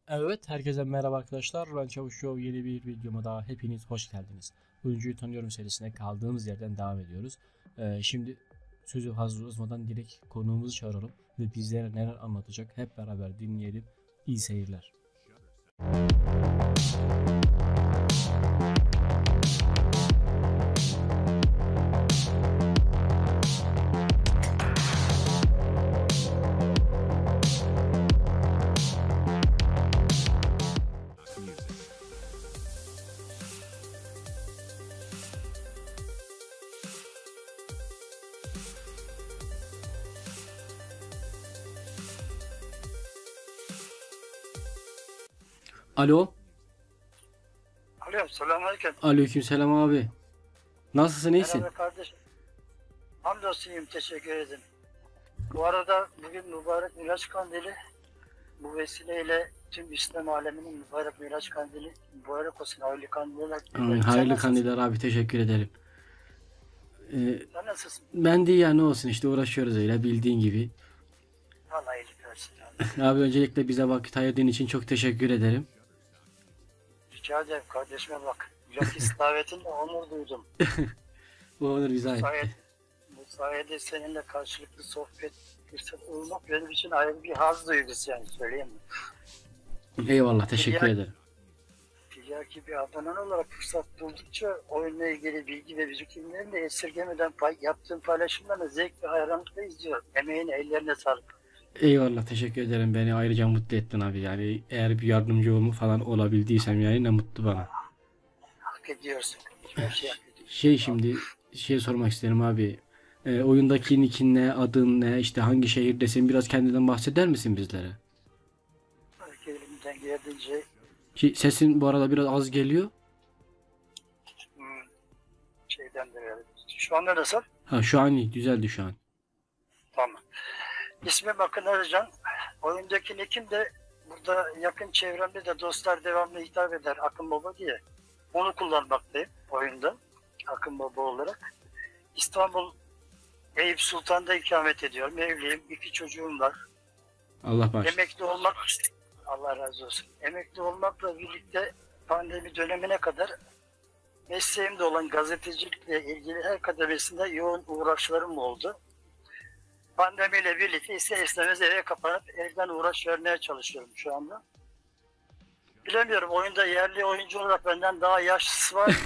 Evet, herkese merhaba arkadaşlar. Ben Çavuş Show, yeni bir videoma daha hepiniz hoş geldiniz. Oyuncuyu tanıyorum serisine kaldığımız yerden devam ediyoruz. Şimdi sözü fazla uzatmadan direkt konuğumuzu çağıralım ve bizlere neler anlatacak hep beraber dinleyelim. İyi seyirler. Alo. Alo, selamünaleyküm. Aleykümselam abi. Nasılsın, iyisin? Merhaba kardeşim. Hamdolsun iyiyim, teşekkür ederim. Bu arada bugün mübarek Miraç Kandili. Bu vesileyle tüm İslam aleminin mübarek Miraç Kandili mübarek olsun. Hayırlı kandiller. Amin. Sen Hayırlı nasılsın? kandiller abi, teşekkür ederim. Sen nasılsın? Ben de iyi ya, ne olsun işte, uğraşıyoruz öyle bildiğin gibi. Allah iyilik versin. Abi. Abi öncelikle bize vakit ayırdığın için çok teşekkür ederim. Rica ederim kardeşime bak. Bilakis davetinle onur duydum. Bu onur bize Bu ait. sayede, bu sayede seninle karşılıklı sohbet fırsat olmak benim için ayrı bir haz duygusu yani söyleyeyim mi? Eyvallah, teşekkür ederim. Tiryaki bir abonen olarak fırsat buldukça oyunla ilgili bilgi ve birikimlerini de esirgemeden yaptığım paylaşımlarını zevk ve hayranlıkla izliyorum. Emeğine, ellerine sağlık. Eyvallah, teşekkür ederim. Beni ayrıca mutlu ettin abi. Yani eğer bir yardımcı falan olabildiysem yani ne mutlu bana. Hak ediyorsun. Her şey hak ediyorsun. Şimdi sormak isterim abi. Oyundaki nickin ne, adın ne, işte hangi şehirdesin, biraz kendinden bahseder misin bizlere? Belki elimden geldiğince Sesin bu arada biraz az geliyor. hmm, şeyden de verelim. Şu anda nasıl? Ha, şu an iyi, düzeldi şu an. Tamam. İsmim Akın Ercan. Oyundaki nickim de burada yakın çevremde de dostlar devamlı hitap eder Akın Baba diye. Onu kullanmaktayım oyunda. Akın Baba olarak. İstanbul Eyüp Sultan'da ikamet ediyorum. Evliyim. 2 çocuğum var. Allah bağışlasın. Emekli olmak, Allah razı olsun. Emekli olmakla birlikte pandemi dönemine kadar mesleğimde olan gazetecilikle ilgili her kademesinde yoğun uğraşlarım oldu. Pandemiyle birlikte ister istemez eve kapanıp evden uğraş vermeye çalışıyorum şu anda. Bilemiyorum, oyunda yerli oyuncu olarak benden daha yaşlısı var mı?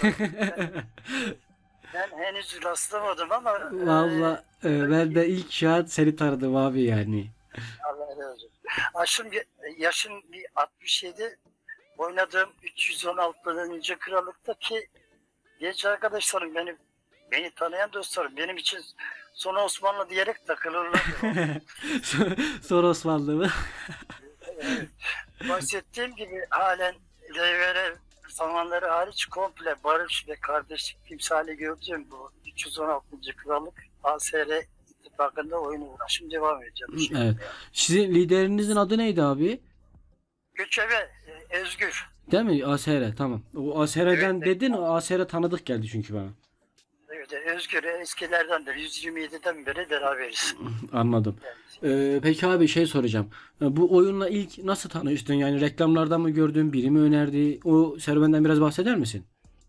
Ben henüz rastlamadım ama Vallahi ben de ilk şu an seni tanıdım abi yani. Allah razı olsun. Yaşım bir 67. Oynadığım 316. Krallık'taki genç arkadaşlarım, beni tanıyan dostlarım benim için son Osmanlı diyerek takılırlar. Sonra Osmanlı mı? Evet. Bahsettiğim gibi halen devre zamanları hariç komple barış ve kardeşlik timsali gördüğüm bu 316. Krallık ASR ittifakında oyun uğraşım devam edeceğim. Evet. Sizin liderinizin adı neydi abi? Göçebe Özgür. Değil mi? ASR, tamam. O ASR'den Evet, dedin, o ASR tanıdık geldi çünkü bana. evet, Özgür eskilerdendir. 127'den beri beraberiz. Anladım. Peki abi soracağım. Bu oyunla ilk nasıl tanıştın? Yani reklamlardan mı gördün, biri mi önerdi? O serüvenden biraz bahseder misin?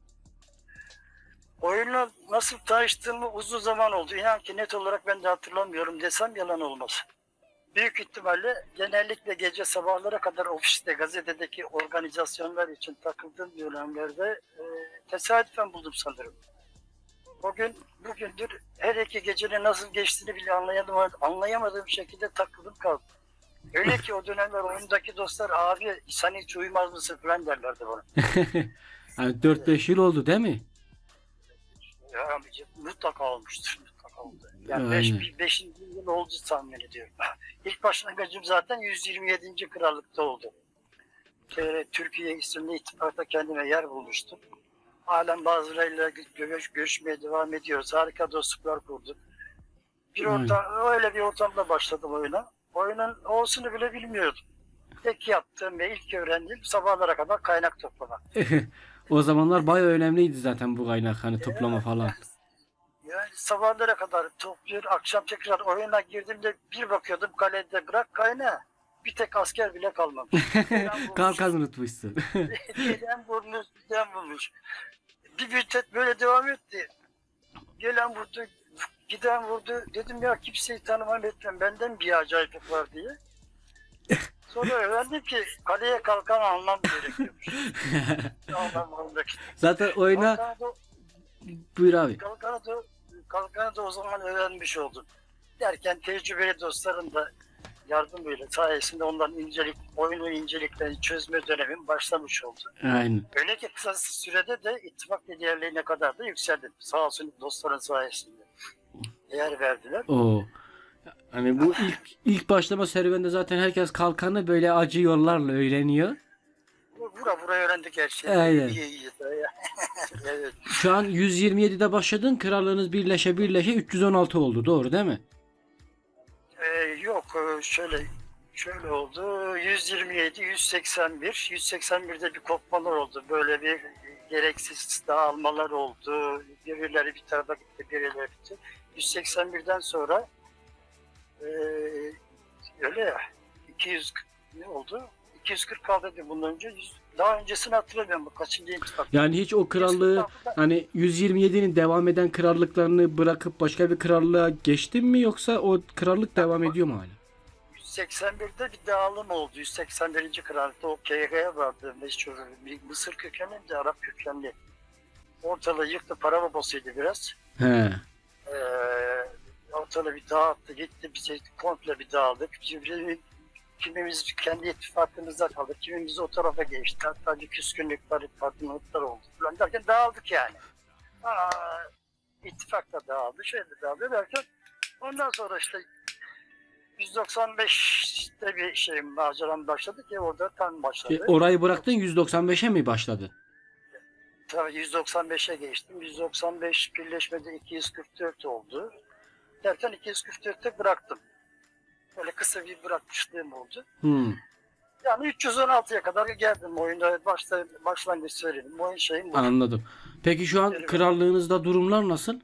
Oyunla nasıl tanıştığımı uzun zaman oldu. İnan ki net olarak ben de hatırlamıyorum desem yalan olmaz. Büyük ihtimalle genellikle gece sabahlara kadar ofiste, gazetedeki organizasyonlar için takıldığım dönemlerde tesadüfen buldum sanırım. Bugündür her iki gecenin nasıl geçtiğini bile anlayamadığım şekilde takıldım kaldım. Öyle ki o dönemler oyundaki dostlar abi sen hiç uyumaz mısın falan derlerdi bana. Yani 4-5 yıl oldu değil mi? Ya, mutlaka olmuştur. Mutlaka oldu. Yani Aynen. 5. yıl oldu tahmin ediyorum. İlk başlangıcım zaten 127. Krallık'ta oldu. Türkiye isimli ittifakta kendime yer bulmuştum. Halen bazılarıyla görüşmeye devam ediyoruz. Harika dostluklar kurduk. Öyle bir ortamda başladım oyuna. Oyunun olsunu bile bilmiyordum. Tek yaptığım ve ilk öğrendiğim sabahlara kadar kaynak toplamak. O zamanlar bayağı önemliydi zaten bu kaynak, hani toplama falan. Yani sabahlara kadar topluyor, akşam tekrar oyuna girdiğimde bir bakıyordum kalede bırak kaynağı. Bir tek asker bile kalmamış. Gelen vurmuş, Kalkan unutmuşsun. gelen vurmuş, giden vurmuş. Bir müddet böyle devam etti. Gelen vurdu, giden vurdu. Dedim ya kimseyi tanımam etmem. Benden bir acayiplik var diye. Sonra öğrendim ki kaleye kalkan almam gerekiyormuş. Almam almak için. Zaten oyuna Kalkanı buyur abi. kalkanı da o zaman öğrenmiş oldum. Derken tecrübeli dostlarım da yardım böyle sayesinde onların oyunun inceliklerini çözme dönemim başlamış oldu. Aynen. Öyle ki kısa sürede de ittifak liderliğine kadar da yükseldim. Sağ olsun dostların sayesinde. Değer verdiler. O hani bu ilk başlama serüveninde zaten herkes kalkanı böyle acı yollarla öğreniyor. Vura öğrendik her şeyi. Aynen. İyi. Evet. Şu an 127'de başladın. Krallığınız birleşe 316 oldu. Doğru değil mi? Yok şöyle oldu. 127, 181. 181'de bir kopmalar oldu. Böyle bir gereksiz dağılmalar oldu. Birileri bir tarafa gitti, birileri gitti. 181'den sonra öyle ya 200 ne oldu? 240 kaldı bundan önce. Daha öncesini hatırlamıyorum. Kaçıncı intikam? Yani hiç o krallığı hani 127'nin devam eden krallıklarını bırakıp başka bir krallığa geçtin mi yoksa o krallık devam ediyor mu hala? 181'de bir dağılım oldu. 181. krallıkta o KG'ye vardı. Meşhur Mısır kökenli de Arap kökenli. Ortalığı yıktı. Para babasıydı biraz. He. Ortalığı bir dağıttı. Gitti bize komple bir dağıldık. Kimimiz kendi ittifakımızda kaldı. Kimimiz o tarafa geçti. Hatta bir küskünlükler, farklılıklar oldu falan derken dağıldık yani. İttifak da dağıldı. Şöyle dağıldı derken ondan sonra işte 195'te bir maceram başladı ki orada tam başladı. Orayı bıraktın 195'e mi başladı? Tabii 195'e geçtim. 195 birleşmede 244 oldu. Derken 244'te bıraktım. Böyle kısa bir bırakmışlığım oldu. Yani 316'ya kadar geldim oyunda. Başlangıç söyledim. Oyun şeyim bu. Anladım. Peki şu an krallığınızda durumlar nasıl?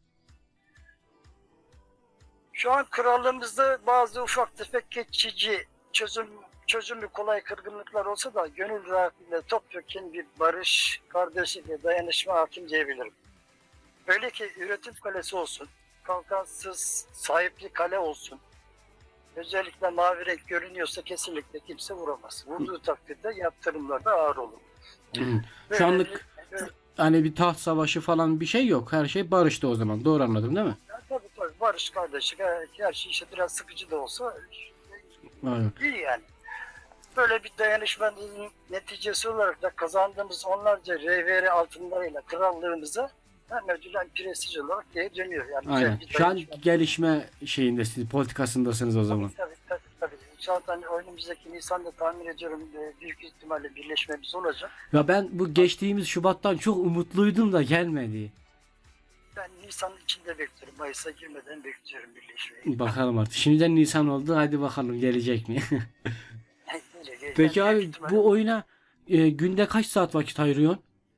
Şu an krallığımızda bazı ufak tefek geçici çözümü kolay kırgınlıklar olsa da gönül rahatlığıyla topyekun bir barış, kardeşlik ve dayanışma hakim diyebilirim. Öyle ki üretim kalesi olsun, kalkansız sahipli kale olsun. Özellikle mavi renk görünüyorsa kesinlikle kimse vuramaz. Vurduğu takdirde yaptırımlar da ağır olur. Şu anlık hani bir taht savaşı falan bir şey yok. Her şey barıştı o zaman. Doğru anladım değil mi? Tabii barış kardeşlik her şey işte biraz sıkıcı da olsa iyi yani. Böyle bir dayanışmanın neticesi olarak da kazandığımız onlarca RVR altınlarıyla krallığımıza hem ödül hem prestij olarak geri dönüyor. Yani aynen. Şu an gelişme şeyindesiniz, politikasındasınız o zaman. Tabii. Zaten oyunumuzdaki Nisan'da tahmin ediyorum büyük ihtimalle birleşmemiz olacak. Ya ben bu geçtiğimiz Şubat'tan çok umutluydum da gelmedi. Ben Nisan'ın içinde bekliyorum. Mayıs'a girmeden bekliyorum birleşmeyi. Bakalım artık. Şimdiden Nisan oldu. Hadi bakalım gelecek mi? Peki abi bu oyuna günde kaç saat vakit ayırıyorsun?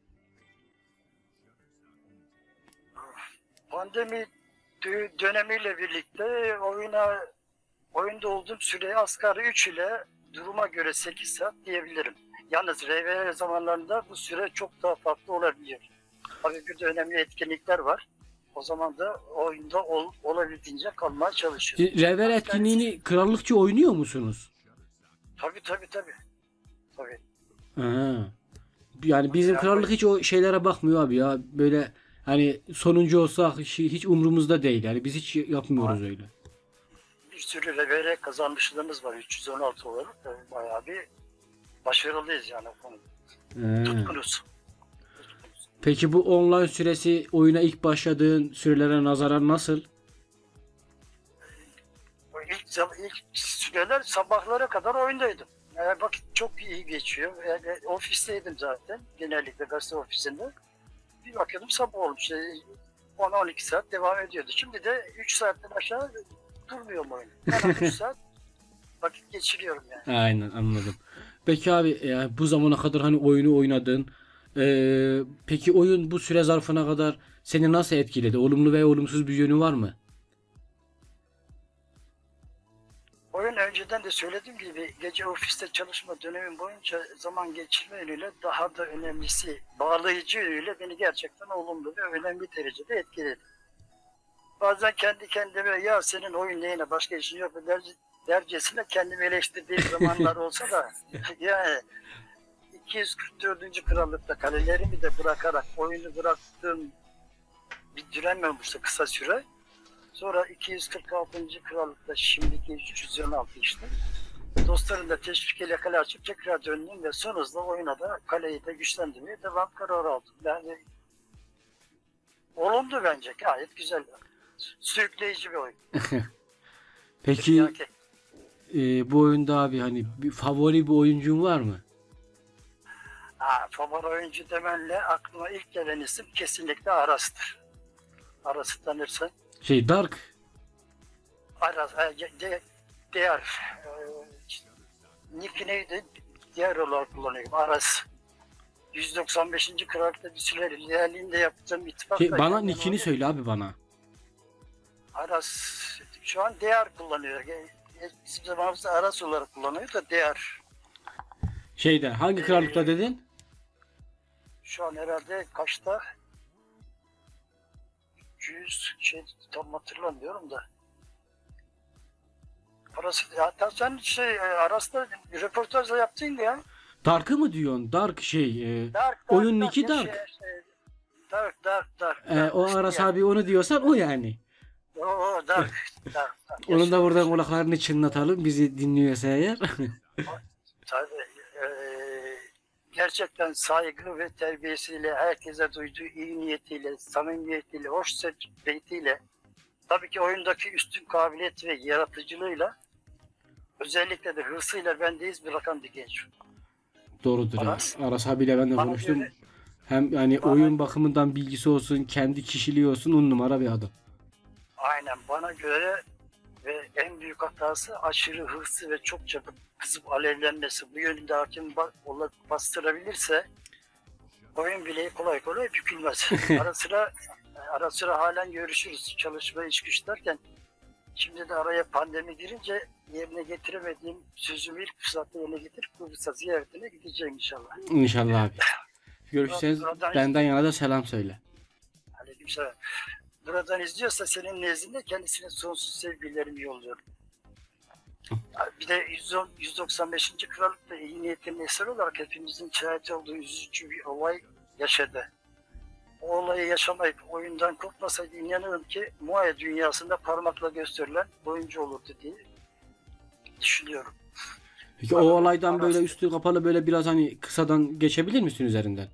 Pandemi dönemiyle birlikte oyunda olduğum süreyi asgari 3 ile duruma göre 8 saat diyebilirim. Yalnız RVR zamanlarında bu süre çok daha farklı olabiliyor. Tabii bir de önemli etkinlikler var. O zaman da oyunda olabildiğince kalmaya çalışıyoruz. RVR etkinliğini krallıkça oynuyor musunuz? Tabii. Ha. Yani bizim krallık hiç o şeylere bakmıyor abi ya. Böyle hani sonuncu olsak hiç umurumuzda değil. Yani biz hiç yapmıyoruz öyle. Bir sürü RVR kazanmışlığımız var 316 olarak. Bayağı bir başarılıyız yani o konuda. Tutkunuz. Peki bu online süresi oyuna ilk başladığın sürelere nazaran nasıl? İlk süreler sabahlara kadar oyundaydım. Vakit çok iyi geçiyor. Ofisteydim zaten. Genellikle gazete ofisinde. Bir bakıyordum sabah olmuş. 10-12 saat devam ediyordu. Şimdi de 3 saatten aşağı durmuyorum oyun. Yani 3 saat vakit geçiriyorum yani. Aynen anladım. Peki abi bu zamana kadar hani oyunu oynadın. Peki oyun bu süre zarfına kadar seni nasıl etkiledi? Olumlu veya olumsuz bir yönü var mı? Oyun önceden de söylediğim gibi gece ofiste çalışma dönemim boyunca zaman geçirme yönüyle daha da önemlisi bağlayıcı yönüyle beni gerçekten olumlu ve önemli derecede etkiledi. Bazen kendi kendime ya senin oyun neyine başka işin yok mu dercesine kendimi eleştirdiğim zamanlar olsa da yani 244. Krallıkta kalelerimi de bırakarak oyunu bıraktığım bir dönem olmuştu kısa süre. Sonra 246. Krallıkta şimdiki 316 işte. Dostlarım da teşvikiyle kale açıp tekrar döndüm ve son hızla oyuna da kaleyi de güçlendirmeye devam kararı aldım. Yani olumlu bence gayet güzel. Sürükleyici bir oyun. Peki bu oyunda abi hani bir favori bir oyuncun var mı? Favori oyuncu demenle aklıma ilk gelen isim kesinlikle Aras'tır. Aras'ı tanırsın. Dark. Aras, diğer nick neydi? Diğer olarak kullanıyorum. Aras. 195. Krallıkta bir süre liderliğinde yaptığım ittifakta. Bana nickini söyle abi bana. Aras şu an diğer kullanıyor. Bizim zamanımızda Aras olarak kullanıyor da diğer. Hangi krallıkta dedin? Şu an herhalde kaçta? 100 tam hatırlamıyorum da. Arası, hatta sen Aras'ta röportajla yaptın ya. Dark'ı mı diyorsun? Dark Dark, oyun nicki Dark. Dark. O Aras abi onu diyorsan o yani. O Dark. Onun da buradan kulaklarını çınlatalım bizi dinliyorsa eğer. Tabii. Gerçekten saygı ve terbiyesiyle, herkese duyduğu iyi niyetiyle, samimiyetiyle, hoş sohbetiyle, tabii ki oyundaki üstün kabiliyet ve yaratıcılığıyla, özellikle de hırsıyla bende iz bırakan bir genç. Doğrudur ya. Aras abiyle ben de konuştum. Hem yani oyun bakımından bilgisi olsun, kendi kişiliği olsun 10 numara bir adam. Aynen bana göre ve en büyük hatası aşırı hırsı ve çok çabuk kızıp alevlenmesi. Bu yönünde hakim bastırabilirse oyun bile kolay kolay bükülmez. Ara sıra halen görüşürüz. Çalışma iş güç derken şimdi de araya pandemi girince yerine getiremediğim sözümü ilk fırsatta yerine getirip Kıbrıs'a ziyaretine gideceğim inşallah. İnşallah abi. Görüşeceğiz. Benden yana da selam söyle. Aleykümselam. Buradan izliyorsa senin nezdinde kendisine sonsuz sevgilerimi yolluyorum. Bir de 195. Krallık'ta iyi niyetinin eseri olarak hepimizin şahit olduğu üzücü bir olay yaşadı. O olayı yaşamayıp oyundan kopmasaydı inanırım ki Muay dünyasında parmakla gösterilen oyuncu olurdu diye düşünüyorum. Peki o olaydan böyle üstü kapalı böyle biraz hani kısadan geçebilir misin üzerinden?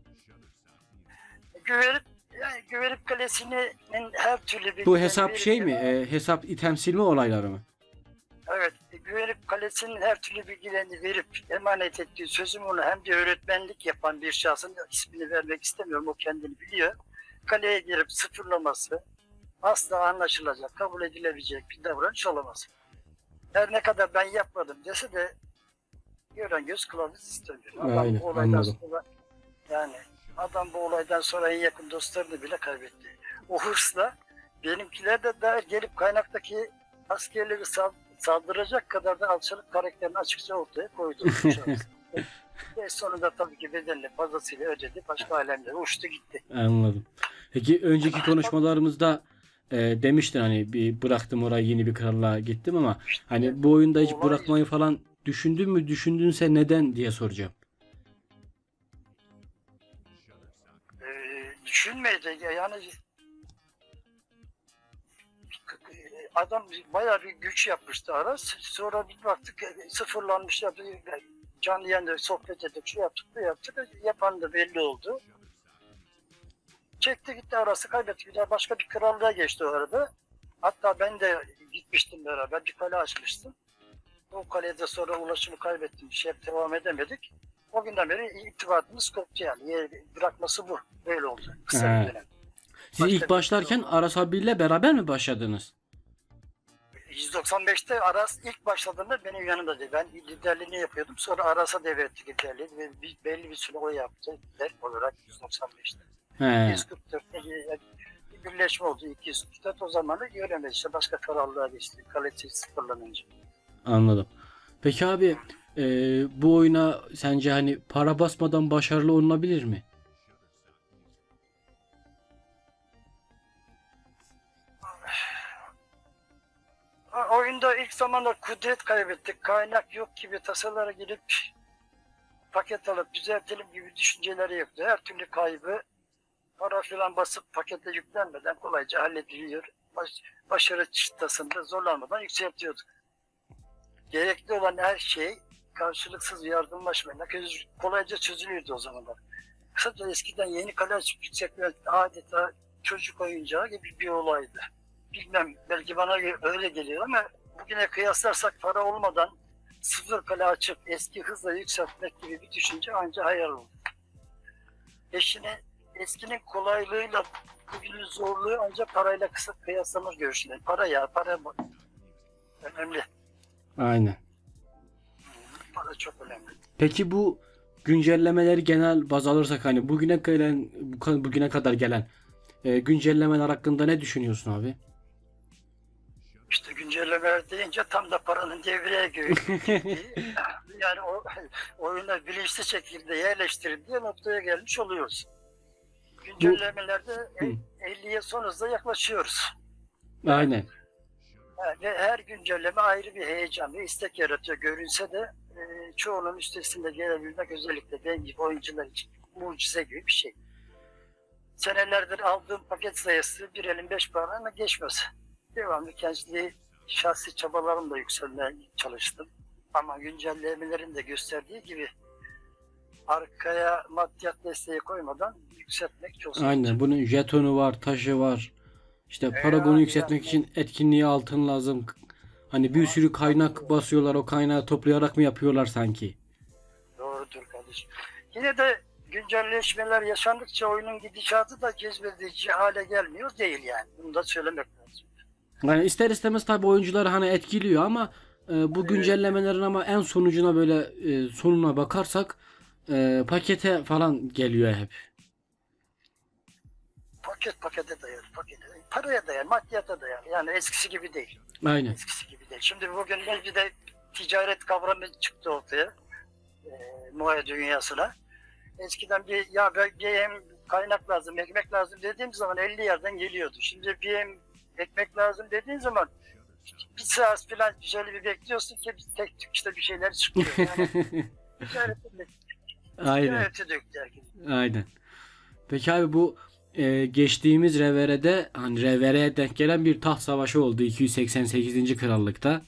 Güverip Kalesi'nin her türlü bir... Bu hesap mi? Hesap item silme olayları mı? Evet. Güvenip Kalesi'nin her türlü bilgilerini verip emanet ettiği sözüm onu hem de öğretmenlik yapan bir şahsın ismini vermek istemiyorum. O kendini biliyor. Kaleye girip sıfırlaması asla anlaşılacak, kabul edilebilecek bir davranış olamaz. Her ne kadar ben yapmadım dese de gören göz kılavuz istemiyor. Aynen, anladım. Adam bu olaydan sonra en yakın dostlarını bile kaybetti. O hırsla benimkiler de dair gelip kaynaktaki askerleri saldıracak kadar da alçalık karakterini açıkça ortaya koydu. Ve sonunda tabii ki bedelini fazlasıyla ödedi. Başka alemlere uçtu gitti. Anladım. Peki önceki konuşmalarımızda demiştin hani bir bıraktım orayı yeni bir krallığa gittim ama hani bu oyunda hiç bırakmayı falan düşündün mü? Düşündünse neden diye soracağım. Düşünmedi yani adam bayağı bir güç yapmıştı Aras. Sonra bir baktık sıfırlanmış yaptı. Canlı yayında sohbet ettik, şu yaptık, bu yaptık. Yapan da belli oldu. Çekti gitti Aras'ı kaybetti. Bir daha başka bir krallığa geçti o arada. Hatta ben de gitmiştim beraber. Bir kale açmıştım. O kalede sonra ulaşımı kaybettim. Devam edemedik. O günden beri irtibatımız koptu yani. Bırakması bu. Böyle oldu. Kısa bir dönem. Siz ilk başlarken Aras abiyle beraber mi başladınız? 195'te Aras ilk başladığında benim yanımdaydı. Ben liderliğini yapıyordum. Sonra Aras'a devretti liderliği. Ve belli bir süre o yaptı. Lider olarak 195'te. 244'te bir birleşme oldu. 244 o zamanı göremedi. İşte başka krallığa geçti. Kaleci sıfırlanınca. Anladım. Peki abi bu oyuna sence hani para basmadan başarılı olunabilir mi? Oyunda ilk zamanlar kudret kaybettik. Kaynak yok gibi tasalara girip paket alıp düzeltelim gibi düşünceleri yoktu. Her türlü kaybı para filan basıp pakete yüklenmeden kolayca hallediliyor. Başarı çıtasında zorlanmadan yükseltiyorduk. Gerekli olan her şey karşılıksız yardımlaşmayla kolayca çözülüyordu o zamanlar. Kısaca eskiden yeni kale açıp yükseltmek adeta çocuk oyuncağı gibi bir olaydı. Bilmem, belki bana öyle geliyor ama bugüne kıyaslarsak para olmadan sıfır kale açıp eski hızla yükseltmek gibi bir düşünce ancak hayal oldu. Eskinin kolaylığıyla bugünün zorluğu ancak parayla kısa kıyaslanır görüşünde. Para önemli. Aynen. Para çok önemli. Peki bu güncellemeleri genel baz alırsak hani bugüne kadar gelen güncellemeler hakkında ne düşünüyorsun abi? İşte güncellemeler deyince tam da paranın devreye girdiği, yani oyuna bilinçli şekilde yerleştirildiği noktaya gelmiş oluyoruz. Güncellemelerde 50'ye son hızla yaklaşıyoruz. Aynen. Ve her güncelleme ayrı bir heyecan ve istek yaratıyor görünse de çoğunun üstesinde gelebilmek özellikle ben gibi oyuncular için mucize gibi bir şey. Senelerdir aldığım paket sayısı bir elin 5 parmağına geçmez. Devamlı kendi şahsi çabalarımla yükselmeye çalıştım. Ama güncellemelerin de gösterdiği gibi arkaya maddiyat desteği koymadan yükseltmek çok zor. Aynen. Bunun jetonu var, taşı var. İşte paragonu yükseltmek için etkinliğe altın lazım. Hani bir sürü kaynak basıyorlar. O kaynağı toplayarak mı yapıyorlar sanki? Doğrudur kardeşim. Yine de güncelleşmeler yaşandıkça oyunun gidişatı da cezbedici hale gelmiyor değil yani. Bunu da söylemek lazım. Yani ister istemez tabii oyuncuları hani etkiliyor ama bu güncellemelerin ama en sonucuna böyle sonuna bakarsak pakete falan geliyor hep. Pakete dayalı, paraya dayalı, maddiyata dayalı. Yani eskisi gibi değil. Aynen. Eskisi gibi değil. Şimdi bugün bir de ticaret kavramı çıktı ortaya. Moe dünyasına. Eskiden bir hem kaynak lazım, ekmek lazım dediğim zaman 50 yerden geliyordu. Şimdi bir hem ekmek lazım dediğin zaman bir saat falan şöyle bir bekliyorsun ki tek tük işte bir şeyler çıkıyor. Yani Aynen. döktü herkes. Aynen. Peki abi bu geçtiğimiz Revere'de hani Revere'ye denk gelen bir taht savaşı oldu 288. Krallık'ta.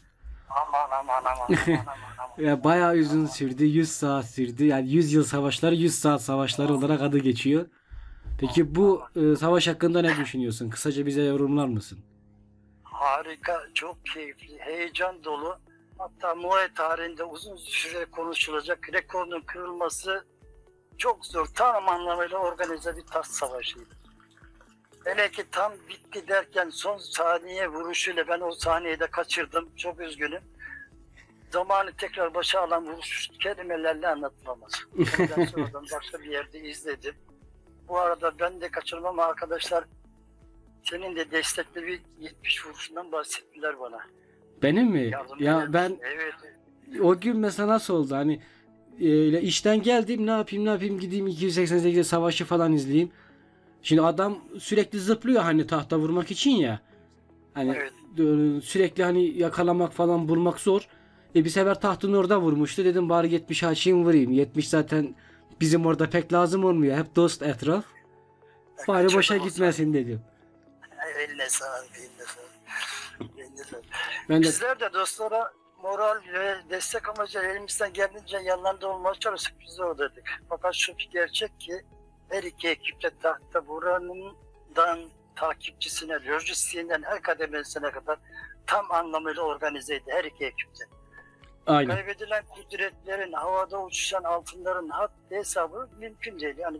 Aman. Ya bayağı uzun sürdü. 100 saat sürdü. Yani 100 yıl savaşları 100 saat savaşları olarak adı geçiyor. Peki bu savaş hakkında ne düşünüyorsun? Kısaca bize yorumlar mısın? Harika, çok keyifli, heyecan dolu. Hatta Muay tarihinde uzun süre konuşulacak rekorun kırılması çok zor. Tam anlamıyla organize bir taht savaşıydı. Hele ki tam bitti derken son saniye vuruşuyla ben o saniyeyi de kaçırdım. Çok üzgünüm. Zamanı tekrar başa alan vuruş kelimelerle anlatılamaz. Ben sonradan başka bir yerde izledim. Bu arada ben de kaçırmam arkadaşlar. Senin de destekli bir 70 vuruşundan bahsettiler bana. Benim mi? Yardım Ya edermiş. ben Evet. o gün mesela nasıl oldu? Hani işten geldim ne yapayım gideyim 288 savaşı falan izleyeyim. Şimdi adam sürekli zıplıyor hani tahta vurmak için ya. Hani Evet. sürekli hani yakalamak falan bulmak zor. Bir sefer tahtın orada vurmuştu. Dedim bari 70 açayım vurayım. 70 zaten bizim orada pek lazım olmuyor. Hep dost etraf. Bari boşa gitmesin dedim. Eline sağlık, eline sağlık. Eline sağlık. Ben de Bizler de dostlara moral ve destek amacıyla elimizden geldiğince yanlarında olmaya çalıştık. Biz de oradaydık. Fakat şu bir gerçek ki her iki ekip de tahta vuranından takipçisine, lojistiğinden her kademesine kadar tam anlamıyla organizeydi her iki ekipte. aynen. Kaybedilen kudretlerin, havada uçuşan altınların haddi hesabı mümkün değil. Yani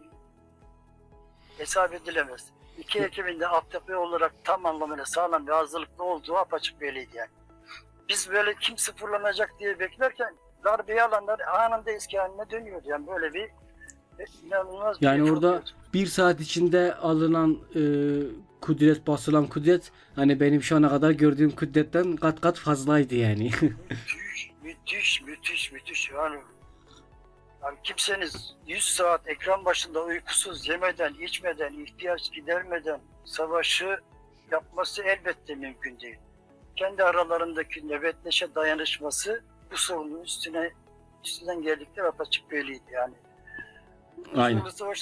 hesap edilemez. İki ekibin de altyapı olarak tam anlamıyla sağlam ve hazırlıklı olduğu apaçık belliydi yani. Biz böyle kim sıfırlanacak diye beklerken darbeyi alanlar anında eski haline dönüyordu. Yani böyle bir İnanılmaz Yani çok orada kötü. bir saat içinde alınan kudret, basılan kudret hani benim şu ana kadar gördüğüm kudretten kat kat fazlaydı yani. Müthiş. Yani kimseniz 100 saat ekran başında uykusuz, yemeden, içmeden, ihtiyaç gidermeden savaşı yapması elbette mümkün değil. Kendi aralarındaki nöbetleşe dayanışması bu sorunun üstünden geldikleri apaçık belliydi yani. Aynen.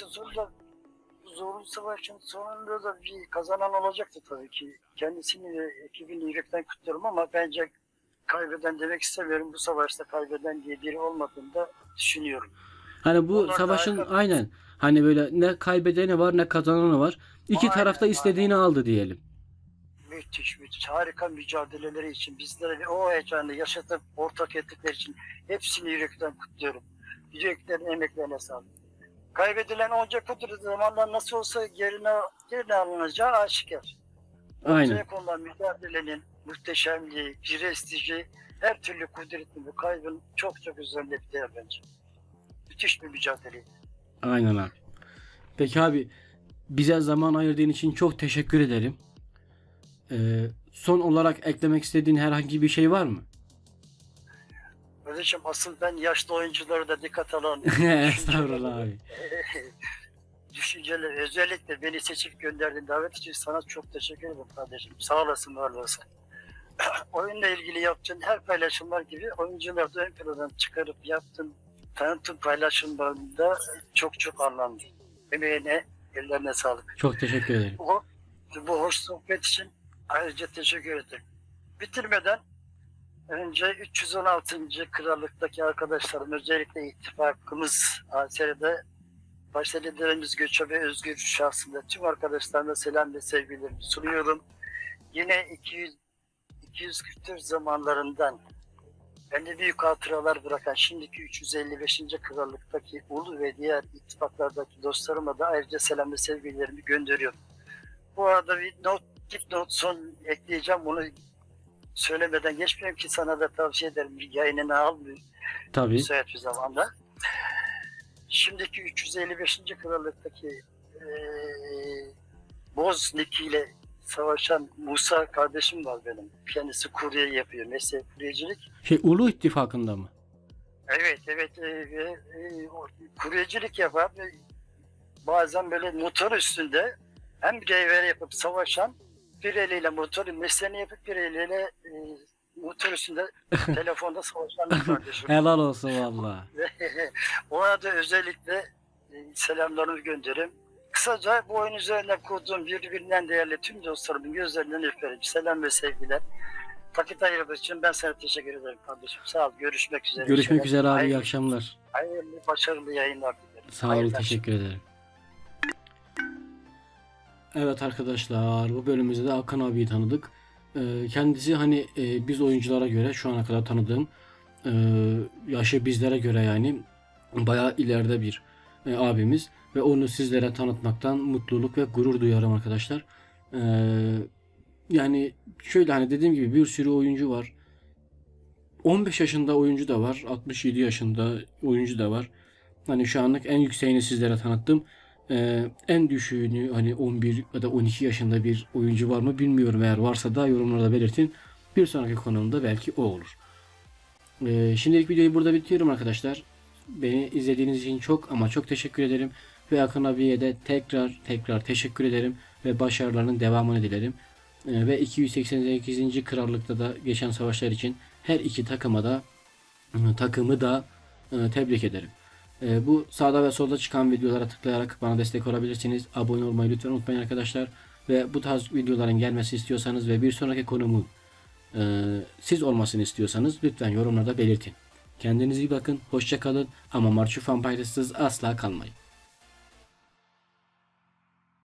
Zorlu savaşın sonunda da bir kazanan olacaktı tabii ki. Kendisini ve ekibini yürekten kutluyorum ama bence kaybeden demek istemiyorum. Bu savaşta kaybeden diye biri olmadığını da düşünüyorum. Hani bu Onlar da savaşın harika. aynen hani böyle ne kaybedeni var ne kazananı var. İki tarafta istediğini aldı diyelim. Müthiş harika mücadeleleri için bizlere o heyecanı yaşatıp ortak ettikleri için hepsini yürekten kutluyorum. Yüreklerin emeklerine sağlık. Kaybedilen onca kudret zamanlar nasıl olsa yerine alınacağı aşikar. Aynen. Ortaya konulan mücadelenin muhteşemliği, prestiji, her türlü kudretin ve kaybın çok üzerinde bir değer bence. Müthiş bir mücadele. Aynen abi. Peki abi bize zaman ayırdığın için çok teşekkür ederim. Son olarak eklemek istediğin herhangi bir şey var mı? Kardeşim asıl ben yaşlı oyunculara da dikkat alan Estağfurullah abi. düşünceler, özellikle beni seçip gönderdiğin davet için sana çok teşekkür ederim kardeşim. Sağ olasın, var olasın. Oyunla ilgili yaptığın her paylaşımlar gibi oyuncuları da ön plana çıkarıp yaptığın tanıtım paylaşımlarında çok anlamlı. Emeğine, ellerine sağlık. Çok teşekkür ederim. Bu hoş sohbet için ayrıca teşekkür ederim. Bitirmeden önce 316. Krallıktaki arkadaşlarım, özellikle ittifakımız ASR'de başliderimiz Göçebe Özgür şahsında tüm arkadaşlarıma selam ve sevgilerimi sunuyorum. Yine 244 zamanlarından bende büyük hatıralar bırakan şimdiki 355. Krallıktaki Ulu ve diğer ittifaklardaki dostlarıma da ayrıca selam ve sevgilerimi gönderiyorum. Bu arada bir dipnot son ekleyeceğim. Bunu söylemeden geçmeyeyim ki sana da tavsiye ederim. Bir yayınını al. Tabii. Müsait bir zamanda. Şimdiki 355. Krallıktaki Boz Nik ile savaşan Musa kardeşim var benim. Kendisi kurye yapıyor. Mesleği kuryecilik. Ulu İttifakı'nda mı? Evet. Kuryecilik yapar. Bazen böyle motor üstünde hem geyver yapıp savaşan, bir eliyle motorun mesleğini yapıp bir eliyle motor üstünde telefonda savaşan bir kardeşim. Helal olsun valla. Ona da özellikle selamlarımı gönderirim. Kısaca bu oyun üzerinde kurduğum birbirinden değerli tüm dostlarımın gözlerinden öperim. Selam ve sevgiler. Vakit ayırdığın için ben sana teşekkür ederim kardeşim. Sağ ol. Görüşmek üzere. Görüşmek üzere abi. İyi akşamlar. Hayırlı, başarılı yayınlar dilerim. Sağ olun. Teşekkür ederim. Evet arkadaşlar, bu bölümümüzde de Hakan abiyi tanıdık. Kendisi hani biz oyunculara göre şu ana kadar tanıdığım yaşı bizlere göre yani bayağı ileride bir abimiz ve onu sizlere tanıtmaktan mutluluk ve gurur duyarım arkadaşlar. Yani şöyle hani dediğim gibi bir sürü oyuncu var. 15 yaşında oyuncu da var, 67 yaşında oyuncu da var. Hani şu anlık en yükseğini sizlere tanıttım. En düşüğünü hani 11 ya da 12 yaşında bir oyuncu var mı bilmiyorum. Eğer varsa da yorumlarda belirtin. Bir sonraki konumda belki o olur. Şimdilik videoyu burada bitiriyorum arkadaşlar. Beni izlediğiniz için çok ama çok teşekkür ederim. Ve Hakan abiye de tekrar teşekkür ederim. Ve başarılarının devamını dilerim. Ve 288. Krallıkta da geçen savaşlar için her iki takımı da tebrik ederim. Bu sağda ve solda çıkan videolara tıklayarak bana destek olabilirsiniz. Abone olmayı lütfen unutmayın arkadaşlar. Ve bu tarz videoların gelmesi istiyorsanız ve bir sonraki konumu siz olmasını istiyorsanız lütfen yorumlarda belirtin. Kendinize iyi bakın, hoşça kalın ama March of Vampires'sız asla kalmayın.